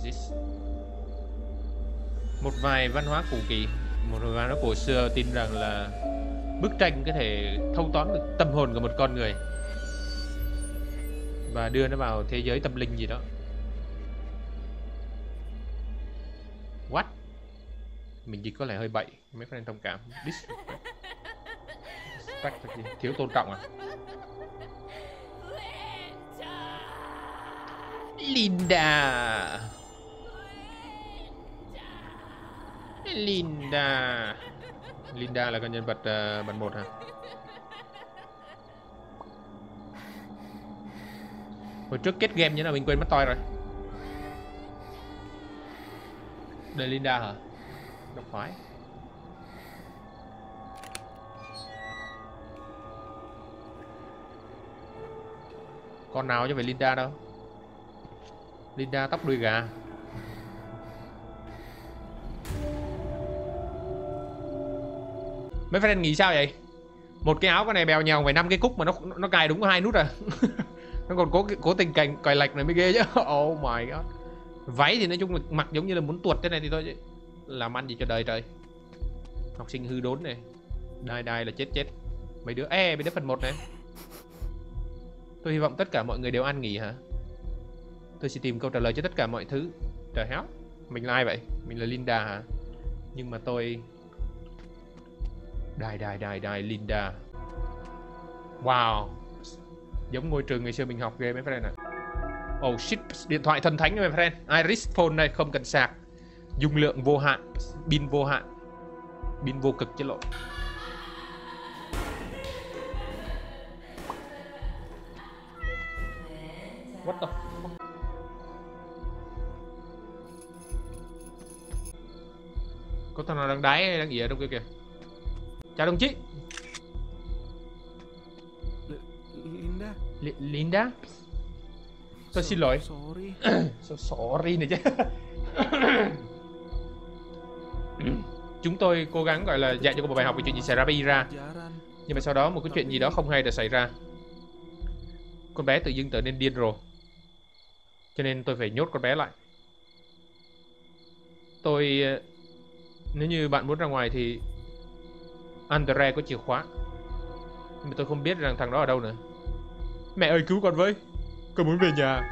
this? Một vài văn hóa cổ kỳ, một vài văn hóa cổ xưa tin rằng là bức tranh có thể thâu tóm được tâm hồn của một con người và đưa nó vào thế giới tâm linh gì đó. What? Mình chỉ có lẽ hơi bậy, mấy friend thông cảm. Disrespect, thiếu tôn trọng à? Linda. Linda. Linda là con nhân vật bản 1 hả? Hồi trước kết game như nào mình quên mất toi rồi. Đây Linda hả? Đâu phải. Con nào chứ phải Linda đâu. Linda tóc đuôi gà. Mấy friend nghĩ sao vậy? Một cái áo con này bèo nhèo phải 5 cái cúc mà nó cài đúng có 2 nút à. Nó còn cố tình cài lệch này mới ghê chứ. Oh my god. Váy thì nói chung là mặc giống như là muốn tuột thế này thì thôi chứ. Làm ăn gì cho đời trời. Học sinh hư đốn này. Đai là chết. Mấy đứa phần 1 này. Tôi hy vọng tất cả mọi người đều ăn nghỉ hả? Tôi sẽ tìm câu trả lời cho tất cả mọi thứ. Trời héo. Mình là ai vậy? Mình là Linda hả? Nhưng mà tôi... Đài Linda. Wow. Giống ngôi trường ngày xưa mình học ghê mấy friend ạ. Oh shit. Điện thoại thần thánh mấy friend. Iris phone này không cần sạc. Dung lượng vô hạn. Pin vô hạn. Pin vô cực chứ lộ. What the fuck? Có thằng nào đang đáy hay đang ỉa trong kia kìa. Chào đồng chí. Linda. Linda. Tôi xin lỗi. Sorry. Sorry này chứ. Chúng tôi cố gắng gọi là dạy cho cô một bài học về chuyện gì xảy ra với Ira. Nhưng mà sau đó một cái chuyện gì đó không hay đã xảy ra. Con bé tự dưng trở nên điên rồ. Cho nên tôi phải nhốt con bé lại. Nếu như bạn muốn ra ngoài thì Andre có chìa khóa. Nhưng mà tôi không biết rằng thằng đó ở đâu nữa. Mẹ ơi cứu con với. Con muốn về nhà.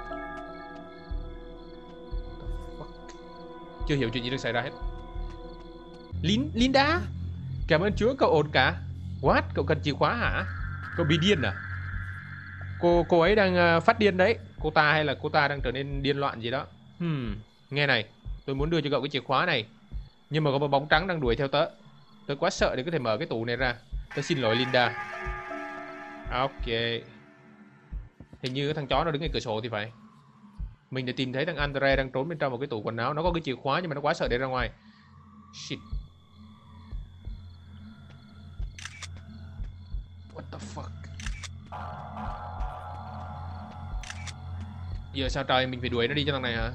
Chưa hiểu chuyện gì đang xảy ra hết. Linda. Cảm ơn Chúa cậu ổn cả. What? Cậu cần chìa khóa hả? Cậu bị điên à? Cô ấy đang phát điên đấy. Cô ta hay là cô ta đang trở nên điên loạn gì đó. Nghe này. Tôi muốn đưa cho cậu cái chìa khóa này. Nhưng mà có một bóng trắng đang đuổi theo tớ. Tớ quá sợ để có thể mở cái tủ này ra. Tớ xin lỗi Linda. Ok. Hình như cái thằng chó nó đứng ngay cửa sổ thì phải. Mình đã tìm thấy thằng Andre đang trốn bên trong một cái tủ quần áo. Nó có cái chìa khóa nhưng mà nó quá sợ để ra ngoài. Shit. What the fuck. Giờ sao trời, mình phải đuổi nó đi cho thằng này hả?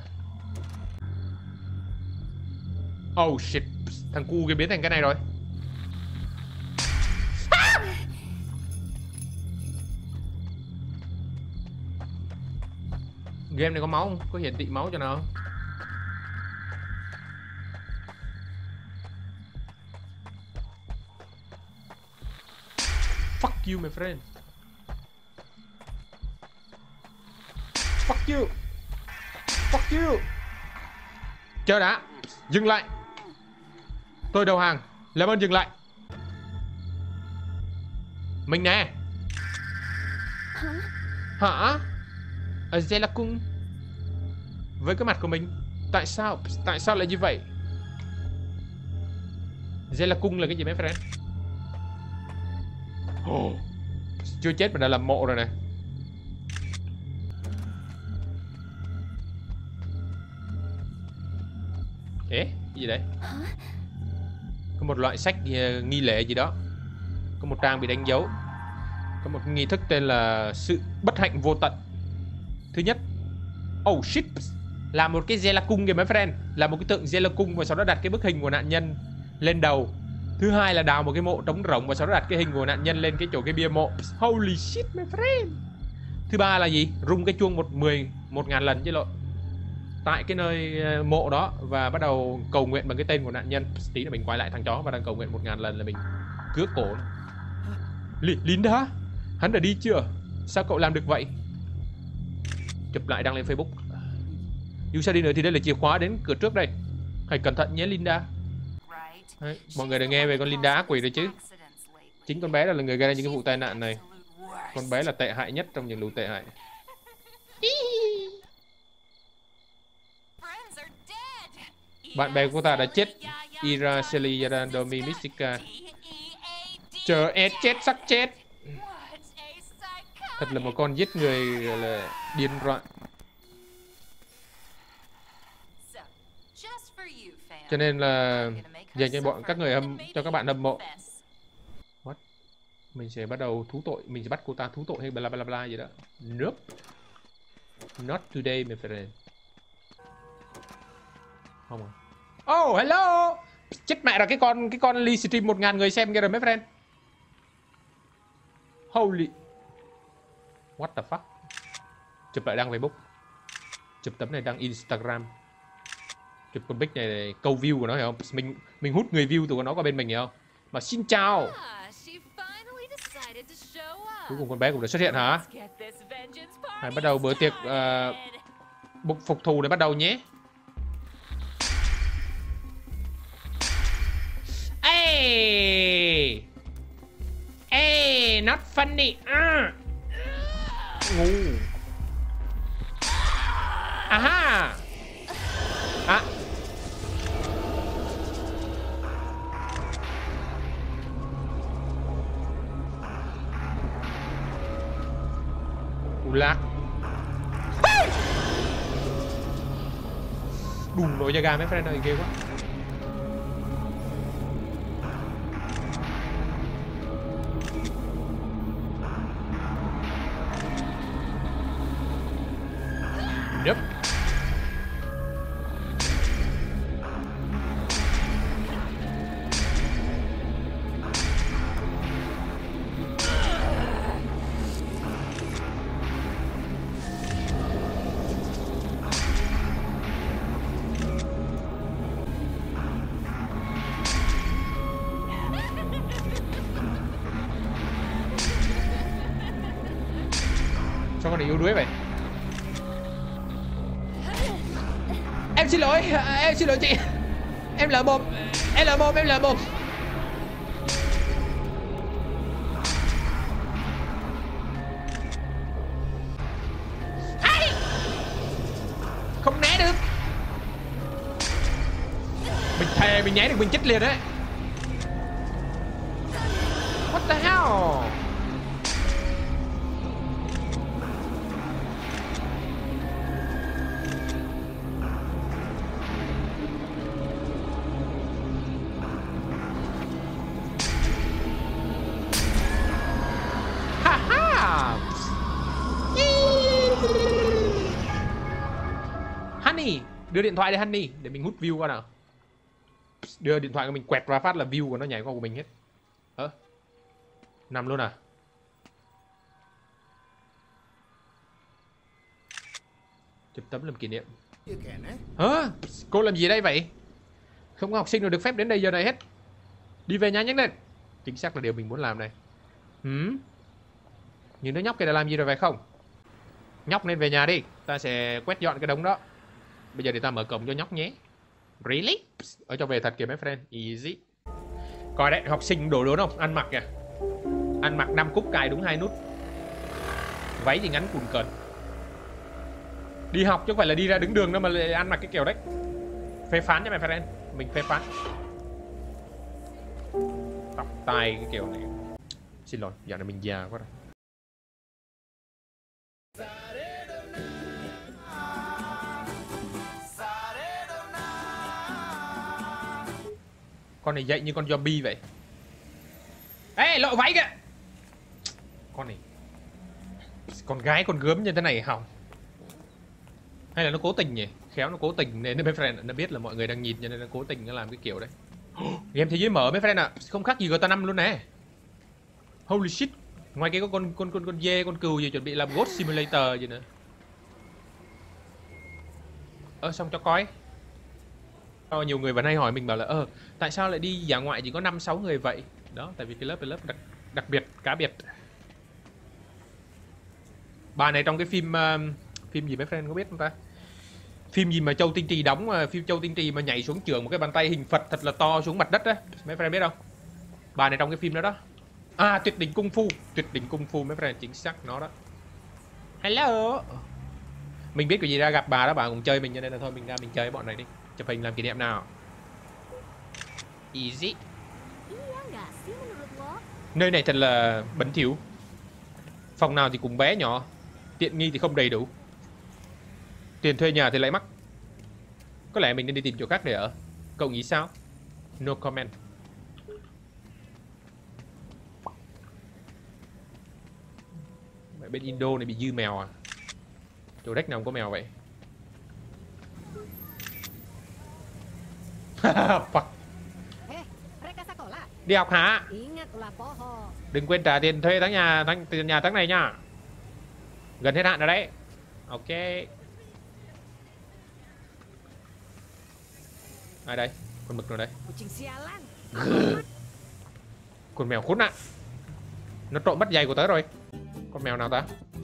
Oh shit. Thằng cu kia biến thành cái này rồi. Game này có máu không? Có hiển thị máu cho nào không? Fuck you my friend. Fuck you. Fuck you. Chờ đã. Dừng lại. Tôi đầu hàng. Làm ơn dừng lại. Mình nè. Hả? Ở Zela Cung. Với cái mặt của mình. Tại sao lại như vậy? Zela Cung là cái gì mấy friend? Chưa chết mà đã làm mộ rồi này. Ê, cái gì đấy? Có một loại sách nghi lễ gì đó. Có một trang bị đánh dấu. Có một nghi thức tên là sự bất hạnh vô tận. Thứ nhất, oh shit, là một cái Zela Cung kìa mấy friend. Là một cái tượng Zela Cung và sau đó đặt cái bức hình của nạn nhân lên đầu. Thứ hai là đào một cái mộ trống rỗng và sau đó đặt cái hình của nạn nhân lên cái chỗ cái bia mộ. Holy shit my friend. Thứ ba là gì? Rung cái chuông 1.000 lần chứ lộn. tại cái nơi mộ đó và bắt đầu cầu nguyện bằng cái tên của nạn nhân. Tí là mình quay lại thằng chó và đang cầu nguyện 1000 lần là mình cướp cổ nó. Linda, hắn đã đi chưa? Sao cậu làm được vậy? Chụp lại đăng lên Facebook. Dù sao đi nữa thì đây là chìa khóa đến cửa trước đây. Hãy cẩn thận nhé Linda. Đấy, mọi người đã nghe về con Linda ác quỷ rồi chứ. Chính con bé là người gây ra những cái vụ tai nạn này. Con bé là tệ hại nhất trong những lũ tệ hại. Bạn bè của cô ta đã chết. Ira, Shelly, Yaran, Domi, Mystica. Chờ Ed chết sắc chết. Thật là một con giết người là điên loạn. Cho nên là dành cho các người cho các bạn hâm mộ. What? Mình sẽ bắt đầu thú tội, mình sẽ bắt cô ta thú tội hay bla bla bla gì đó. Nope. Not today my friend. Không à. Oh hello. Chết mẹ rồi, cái con livestream 1000 người xem kia rồi mấy friend. Holy. What the fuck. Chụp lại đăng Facebook. Chụp tấm này đăng Instagram. Chụp con Bích này câu view của nó, hiểu không? Mình hút người view từ nó qua bên mình, hiểu không? Mà xin chào. Cuối cùng con bé cũng đã xuất hiện hả? Hãy bắt đầu bữa tiệc phục thù để bắt đầu nhé. Ê, ê, not funny. Ngu. Aha. À. Lạc. Đùng nổi da gà mấy friend ơi, ghê quá. Nope. Sao con này yếu đuối vậy? Em xin lỗi chị. Em lỡ mồm. Hay. Không né được. Mình thề mình né được mình chết liền đấy. What the hell? Honey, đưa điện thoại đi Honey để mình hút view qua nào. Đưa điện thoại của mình quẹt ra phát là view của nó nhảy qua của mình hết. Nằm luôn à? Chụp tấm làm kỷ niệm. Hả? Cô làm gì đây vậy? Không có học sinh nào được phép đến đây giờ này hết. Đi về nhà nhanh lên. Chính xác là điều mình muốn làm này. Nhưng đứa nhóc kia đã làm gì rồi phải không? Nhóc nên về nhà đi. Ta sẽ quét dọn cái đống đó. Bây giờ để ta mở cổng cho nhóc nhé. Really? Ở cho về thật kìa mấy friend. Easy. Coi đấy, học sinh đổ đốn không? Ăn mặc kìa. Ăn mặc 5 cúc cài đúng 2 nút. Váy thì ngắn cùn cờn. Đi học chứ không phải là đi ra đứng đường đâu mà lại ăn mặc cái kiểu đấy. Phê phán cho mày friend. Mình phê phán. Tóc tai cái kiểu này. Xin lỗi, dạo này mình già quá rồi. Con này dậy như con zombie vậy. Ê, lộ váy kìa. Con này. Con gái con gớm như thế này hỏng. Hay là nó cố tình nhỉ? Khéo nó cố tình nên mấy friend nó biết là mọi người đang nhìn cho nên nó cố tình nó làm cái kiểu đấy. Game thế giới mở mấy friend ạ. Không khác gì GTA 5 luôn nè. Holy shit. Ngoài kia có con dê, con cừu gì chuẩn bị làm Ghost Simulator gì nữa. Xong cho coi. Nhiều người vẫn hay hỏi mình bảo là tại sao lại đi dã ngoại chỉ có 5-6 người vậy? Đó, tại vì cái lớp đặc biệt, cá biệt. Bà này trong cái phim phim gì mấy friend có biết không ta? Phim gì mà Châu Tinh Trì đóng, phim Châu Tinh Trì mà nhảy xuống chưởng một cái bàn tay hình Phật thật là to xuống mặt đất á. Mấy friend biết không? Bà này trong cái phim đó đó. Tuyệt đỉnh cung phu mấy friend, chính xác nó đó. Hello. Mình biết cái gì ra gặp bà đó, bà cũng chơi mình cho nên là thôi mình ra mình chơi với bọn này đi. Chụp hình làm kỷ niệm nào. Easy. Nơi này thật là bẩn thỉu. Phòng nào thì cũng bé nhỏ, tiện nghi thì không đầy đủ, tiền thuê nhà thì lại mắc. Có lẽ mình nên đi tìm chỗ khác để ở. Cậu nghĩ sao? No comment. Bên Indo này bị dư mèo à? Chỗ đất nào không có mèo vậy? Fuck. Đi học hả? Đừng quên trả tiền thuê tiền nhà tháng này nha. Gần hết hạn rồi đấy. Ok. Ai đây? Con mực nào đây? Con mèo khốn nạn. Nó trộm mất giày của tớ rồi. Con mèo nào ta?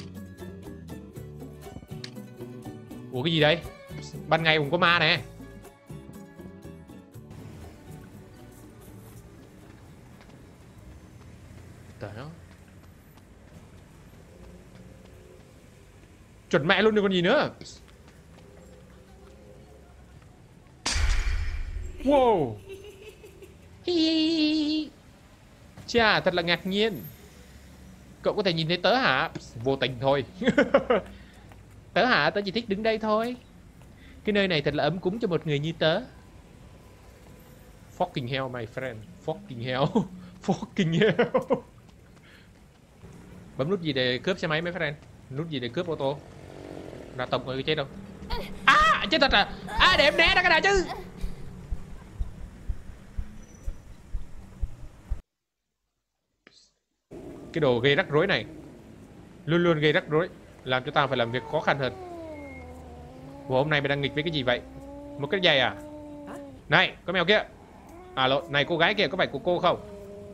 Ủa cái gì đây? Ban ngày cũng có ma nè. Trời ơi. Chuẩn mẹ luôn được còn gì nữa. Wow. Chà, thật là ngạc nhiên. Cậu có thể nhìn thấy tớ hả? Vô tình thôi. Tớ hả? Tớ chỉ thích đứng đây thôi. Cái nơi này thật là ấm cúng cho một người như tớ. Fucking hell my friend. Fucking hell. Fucking hell. Bấm nút gì để cướp xe máy mấy friend? Nút gì để cướp ô tô? Ra tổng người chết đâu. Chết thật à? Để em né ra cái nào chứ. Cái đồ gây rắc rối này luôn luôn gây rắc rối, làm cho tao phải làm việc khó khăn hơn. Ủa, hôm nay mày đang nghịch với cái gì vậy? Một cái giày à? Này, có mèo kia. Lộn, này cô gái kia có phải của cô không?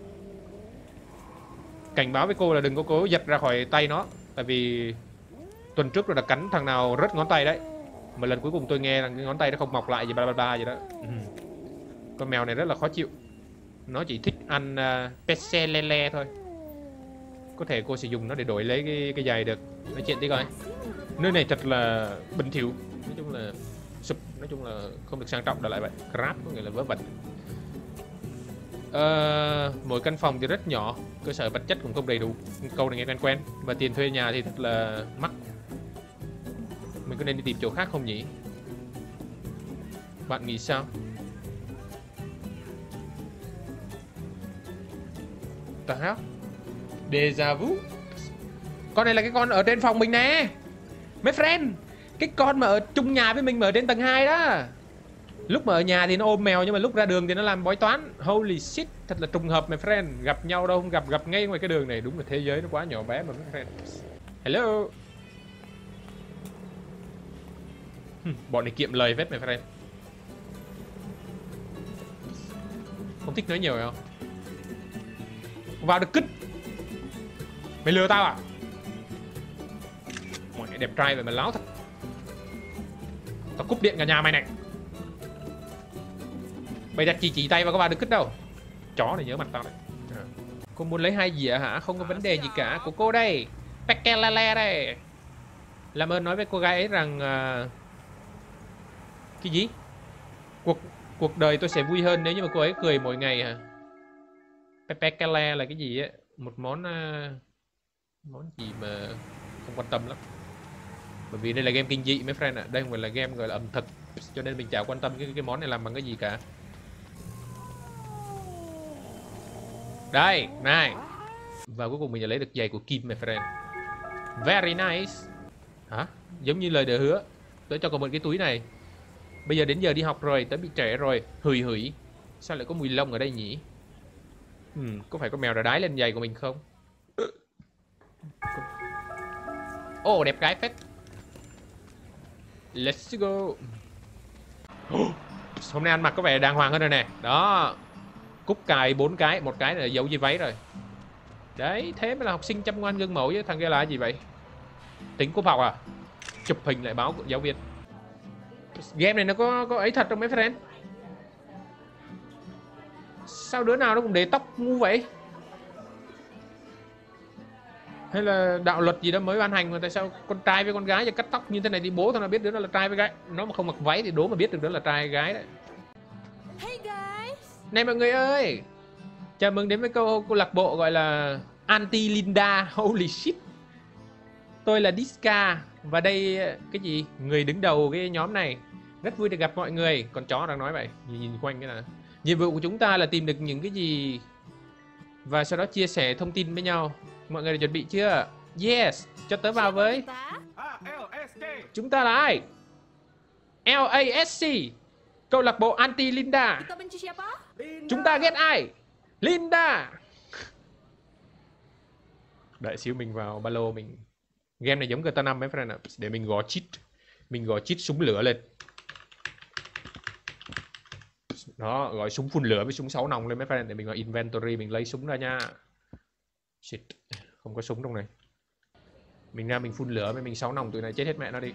Cảnh báo với cô là đừng có cố giật ra khỏi tay nó. Tại vì tuần trước rồi đã cắn thằng nào rớt ngón tay đấy. Mà lần cuối cùng tôi nghe rằng cái ngón tay nó không mọc lại gì bla bla bla gì đó. Con mèo này rất là khó chịu. Nó chỉ thích ăn pece lele thôi. Có thể cô sử dụng nó để đổi lấy cái giày được. Nói chuyện đi coi. Nơi này thật là bẩn thỉu. Nói chung là sụp, nói chung là không được sang trọng, đã lại vậy. Crap có nghĩa là vớ vẩn. Mỗi căn phòng thì rất nhỏ, cơ sở vật chất cũng không đầy đủ. Câu này nghe quen quen. Và tiền thuê nhà thì thật là mắc. Mình có nên đi tìm chỗ khác không nhỉ? Bạn nghĩ sao? Tao Deja vu. Con này là cái con ở trên phòng mình nè mấy friend. Cái con mà ở chung nhà với mình mà ở trên tầng 2 đó. Lúc mà ở nhà thì nó ôm mèo, nhưng mà lúc ra đường thì nó làm bói toán. Holy shit, thật là trùng hợp mấy friend. Gặp nhau đâu không gặp ngay ngoài cái đường này. Đúng là thế giới nó quá nhỏ bé mà mấy friend. Hello. Bọn này kiệm lời phết mấy friend. Không thích nói nhiều phải không? Vào được cứt. Mày lừa tao à? Mày đẹp trai vậy mà láo thật. Tao cúp điện cả nhà mày này. Mày đặt chỉ tay vào có vào được cứt đâu. Chó này nhớ mặt tao đấy. Cô muốn lấy 2 dĩa hả? Không có vấn đề gì cả. Của cô đây. Pekelele đây. Làm ơn nói với cô gái ấy rằng cái gì? Cuộc đời tôi sẽ vui hơn nếu như mà cô ấy cười mỗi ngày hả? Pekele là cái gì á? Một món gì mà không quan tâm lắm. Bởi vì đây là game kinh dị mấy friend ạ. Đây không phải là game gọi là ẩm thực, cho nên mình chả quan tâm cái món này làm bằng cái gì cả. Đây, này. Và cuối cùng mình đã lấy được giày của Kim my friend. Very nice. Hả? Giống như lời đã hứa. Tớ cho cậu mượn cái túi này. Bây giờ đến giờ đi học rồi, tớ bị trễ rồi. Hửi hửi. Sao lại có mùi lông ở đây nhỉ? Có phải con mèo đã đái lên giày của mình không? Ồ, đẹp gái phết. Let's go. Hôm nay ăn mặc có vẻ đàng hoàng hơn rồi nè. Đó. Cúc cài 4 cái, một cái là giấu dưới váy rồi. Đấy, thế mới là học sinh chăm ngoan gương mẫu chứ. Thằng kia là gì vậy? Tính cúp học à? Chụp hình lại báo của giáo viên. Game này nó có ấy thật không mấy friend? Sao đứa nào nó cũng để tóc ngu vậy? Hay là đạo luật gì đó mới ban hành mà tại sao con trai với con gáiจะcắt tóc như thế này thì bố thằng nào biết đứa đó là trai với gái. Nó mà không mặc váy thì đố mà biết được đó là trai gái đấy. Hey guys. Này mọi người ơi, chào mừng đến với câu lạc bộ gọi là Anti Linda. Holy shit. Tôi là Diska và đây cái gì? Người đứng đầu cái nhóm này. Rất vui được gặp mọi người. Con chó đang nói vậy. Nhìn quanh cái nào. Nhiệm vụ của chúng ta là tìm được những cái gì và sau đó chia sẻ thông tin với nhau. Mọi người đã chuẩn bị chưa? Yes, cho tớ vào với. Chúng ta là ai? LASC, câu lạc bộ Anti Linda. Kita benci siapa? Chúng ta ghét ai? Linda. Đợi xíu mình vào ba lô mình. Game này giống GTA 5 mấy friend ạ. Để mình gõ cheat. Mình gõ cheat súng lửa lên. Đó, gọi súng phun lửa với súng 6 nòng lên mấy friend. Để mình gọi inventory, mình lấy súng ra nha. Shit, không có súng trong này. Mình ra mình phun lửa với mình 6 nòng, tụi này chết hết mẹ nó đi.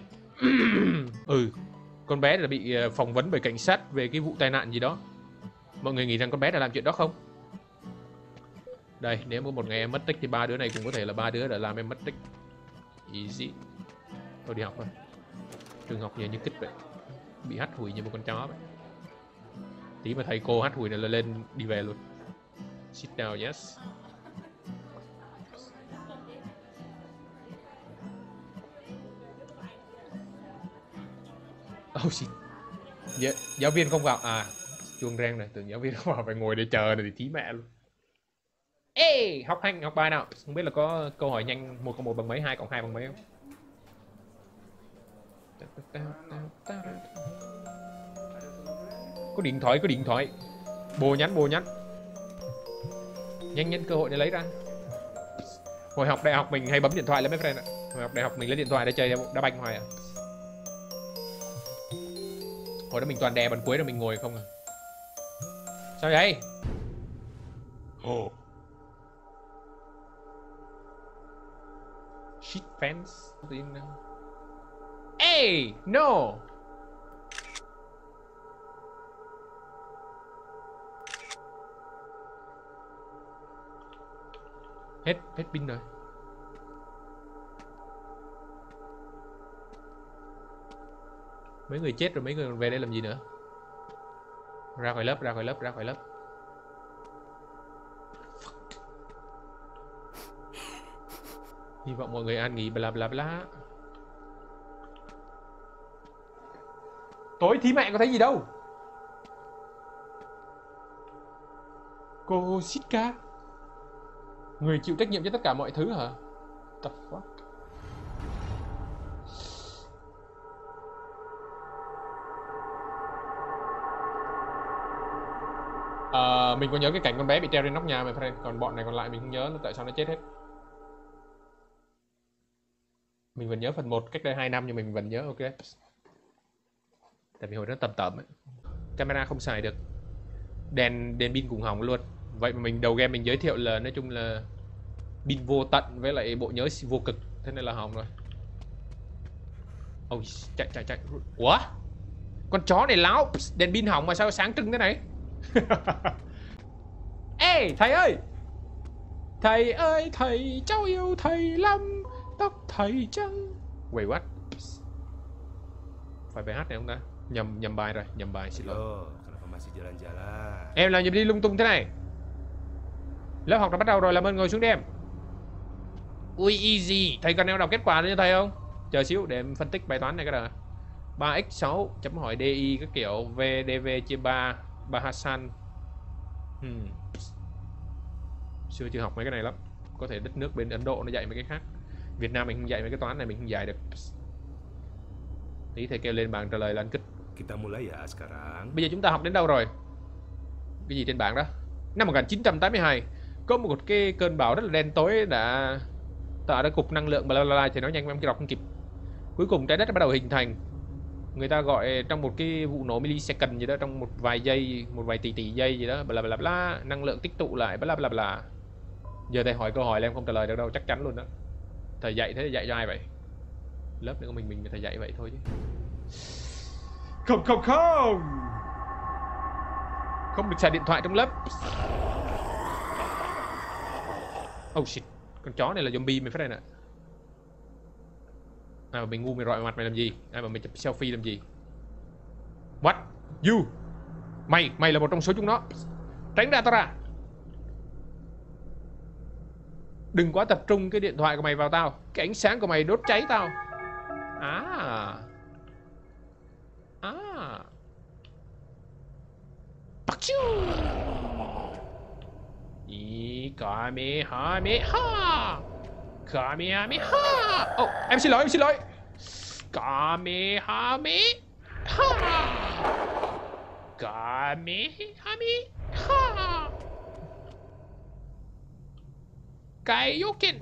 Con bé đã bị phỏng vấn bởi cảnh sát về cái vụ tai nạn gì đó. Mọi người nghĩ rằng con bé đã làm chuyện đó không? Đây, nếu một ngày em mất tích thì ba đứa này cũng có thể là ba đứa đã làm em mất tích. Easy. Thôi đi học thôi. Trường học như kích vậy. Bị hắt hủi như một con chó vậy. Tí mà thầy cô hắt hủi này là lên đi về luôn. Sit down, yes. Oh shit. Giáo viên không vào. À, chuông reng này. Tưởng giáo viên không vào, phải ngồi để chờ này thì tí mẹ luôn. Ê, học bài nào. Không biết là có câu hỏi nhanh 1 cộng 1 bằng mấy, 2 cộng 2 bằng mấy không? Có điện thoại. Bồ nhắn. Nhanh cơ hội để lấy ra. Hồi học đại học mình hay bấm điện thoại lên mấy friend ạ. Hồi học đại học mình lấy điện thoại để chơi đá banh hoài à. Hồi đó mình toàn đè bàn cuối rồi mình ngồi không à. Sao vậy? Oh. Shit fans. Hey, no. Hết pin rồi. Mấy người chết rồi, mấy người còn về đây làm gì nữa? Ra khỏi lớp. Hy vọng mọi người an nghỉ bla bla bla. Tối thí mẹ có thấy gì đâu. Cô Sitka, người chịu trách nhiệm cho tất cả mọi thứ hả? The fuck? Mình có nhớ cái cảnh con bé bị treo trên nóc nhà mà friend. Còn bọn này còn lại mình không nhớ tại sao nó chết hết. Mình vẫn nhớ phần 1 cách đây 2 năm nhưng mình vẫn nhớ, ok. Tại vì hồi đó tầm ấy. Camera không xài được. Đèn pin cũng hỏng luôn. Vậy mà mình đầu game mình giới thiệu là nói chung là pin vô tận với lại bộ nhớ vô cực. Thế nên là hỏng rồi. Ôi, chạy. Ủa? Con chó này láo. Đèn pin hỏng mà sao sáng trưng thế này? Ê, thầy ơi! Thầy ơi, thầy, cháu yêu thầy lắm. Tóc thầy trắng. Wait, what? Phải bài hát này không ta? Nhầm bài rồi, nhầm bài, xin lỗi. Em làm gì đi lung tung thế này? Lớp học đã bắt đầu rồi, làm ơn ngồi xuống đi em. Ui, easy. Thầy cần em đọc kết quả cho thầy không? Chờ xíu để em phân tích bài toán này cái đã. 3x6 chấm hỏi DI các kiểu VDV chia 3 Bahasan. Xưa chưa học mấy cái này lắm. Có thể đất nước bên Ấn Độ nó dạy mấy cái khác. Việt Nam mình không dạy mấy cái toán này, mình không dạy được. Tí thầy kêu lên bảng trả lời là ăn kích. Bây giờ chúng ta học đến đâu rồi? Cái gì trên bảng đó? Năm 1982 có một cái cơn bão rất là đen tối đã tạo ra cục năng lượng bla bla bla, thì nói nhanh em đọc không kịp. Cuối cùng trái đất đã bắt đầu hình thành. Người ta gọi trong một cái vụ nổ millisecond gì đó, trong một vài giây, một vài tỷ giây gì đó, bla bla bla, năng lượng tích tụ lại bla bla bla. Giờ thầy hỏi câu hỏi là em không trả lời được đâu, chắc chắn luôn đó. Thầy dạy thế thì dạy cho ai vậy? Lớp nữa mình thầy dạy vậy thôi chứ. Không không không. Không được xài điện thoại trong lớp. Oh shit, con chó này là zombie mày phát đây nè. Ai mà mày ngu mày rọi mặt mày làm gì? Ai mà mày chụp selfie làm gì? What? You? Mày là một trong số chúng nó. Tránh ra tao ra. Đừng quá tập trung cái điện thoại của mày vào tao. Cái ánh sáng của mày đốt cháy tao. Bắt chú. Kamehameha. Kamehameha. Oh, em xin lỗi. Kamehameha. Kamehameha. Kaioken.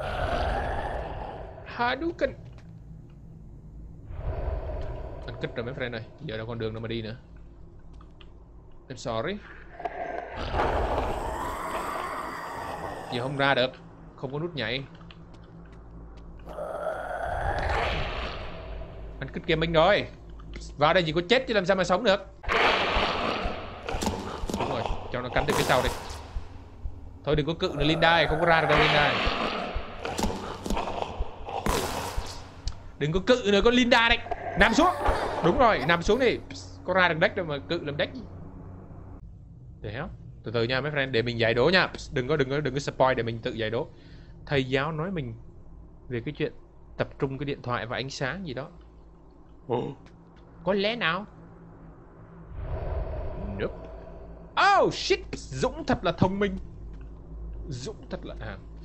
Hadouken. Anh kích rồi mấy friend ơi. Giờ đâu con đường đâu mà đi nữa. I'm sorry. Giờ không ra được. Không có nút nhảy. Anh kích gaming rồi. Vào đây chỉ có chết chứ làm sao mà sống được. Đúng rồi, cho nó cắn từ phía sau đi. Thôi đừng có cự nữa Linda, không có ra được đâu Linda. Đừng có cự nữa con Linda đấy. Nằm xuống. Đúng rồi, nằm xuống đi. Có ra được deck đâu mà cự làm deck. Để từ từ nha mấy friend, để mình giải đố nha. Đừng có spoil, để mình tự giải đố. Thầy giáo nói mình về cái chuyện tập trung cái điện thoại và ánh sáng gì đó. Có lẽ nào? Nope. Oh shit, Dũng thật là thông minh. Dũng thật là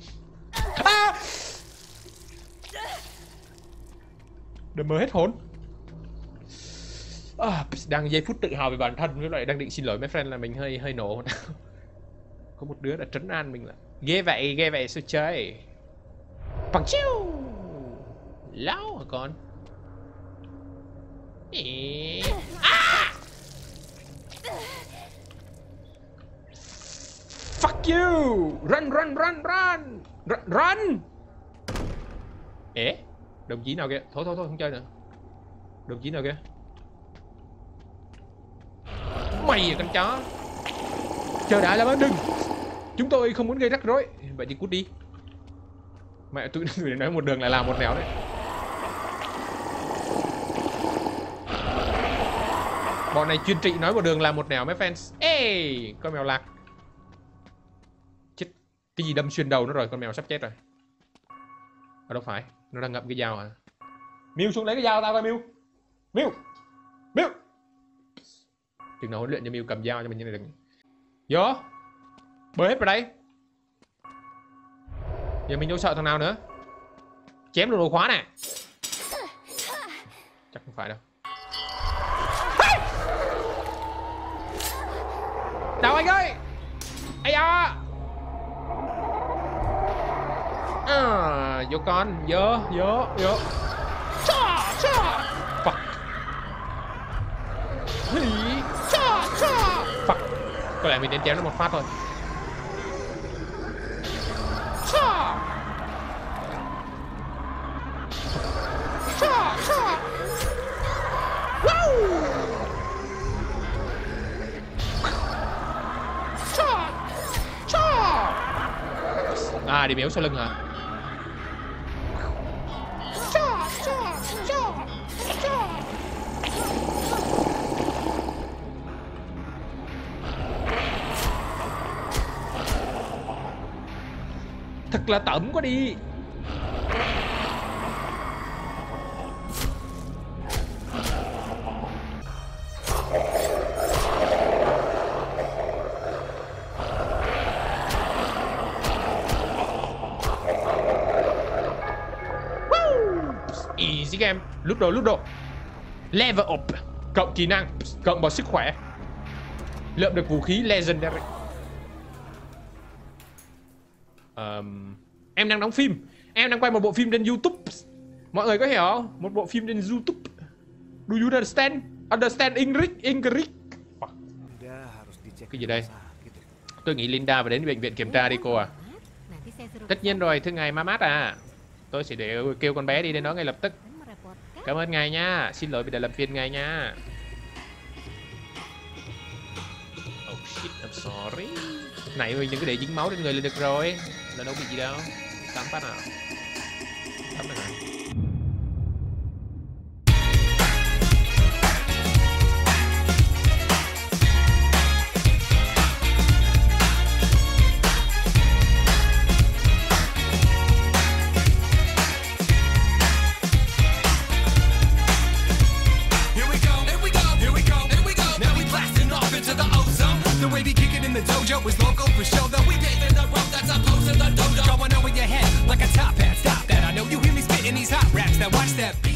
đừng mơ hết hồn. Đang giây phút tự hào về bản thân, với lại đang định xin lỗi mấy friend là mình hơi nổ. Có một đứa đã trấn an mình là ghê vậy sao chơi. Bằng chiêu. Lão hả con? Fuck you. Run. Đồng chí nào kia? Thôi không chơi nữa. Đồng chí nào kia? Mày à con chó. Chờ đã là đừng. Chúng tôi không muốn gây rắc rối. Vậy thì cút đi. Mẹ tụi nói một đường lại làm một nẻo đấy. Bọn này chuyên trị nói một đường làm một nẻo mấy fans. Ê, con mèo lạc. Chết. Cái gì đâm xuyên đầu nó rồi, con mèo sắp chết rồi. Đâu phải, nó đang ngậm cái dao à. Miu xuống lấy cái dao tao coi Miu. Miu. Chừng nào huấn luyện cho Miu cầm dao cho mình như này đừng. Vô. Bơi hết vào đây. Giờ mình đâu sợ thằng nào nữa. Chém được đồ khóa nè. Chắc không phải đâu. Đâu anh ơi. Ây da. Vô con. Vô. Fuck. Fuck. Có lẽ mình đến chém nó một phát thôi. Đi méo sau lưng hả? Thật là tẩm quá đi. Easy game. Lút đồ. Level up. Cộng kỹ năng. Cộng vào sức khỏe. Lượm được vũ khí legendary. Em đang đóng phim. Em đang quay một bộ phim trên YouTube. Mọi người có hiểu không? Một bộ phim trên YouTube. Do you understand? Understand English? English? Linda harus dicek Cái gì ke đây? rumah sakit ya. Tôi nghĩ Linda phải đến bệnh viện kiểm tra đi cô à. Nanti saya suruh Tất nhiên rồi, thưa ngài Mamat à. Tôi sẽ để kêu con bé đi đến đó ngay lập tức. merepotkan. Cảm ơn ngài nha. Xin lỗi vì đã làm phiền ngài nha. Oh shit, I'm sorry. Này mình đừng có để dính máu trên người là được rồi. Là đâu bị gì đâu. Tắm phát nào. Tắm này hả? Here we go, here we go, here we go, here we go. Now we blasting off into the ozone. The way we kick it in the dojo is local for show. Though we paving the road that's opposed to the dojo. Going over your head like a top hat. Stop that! I know you hear me spitting these hot raps. Now watch that beat.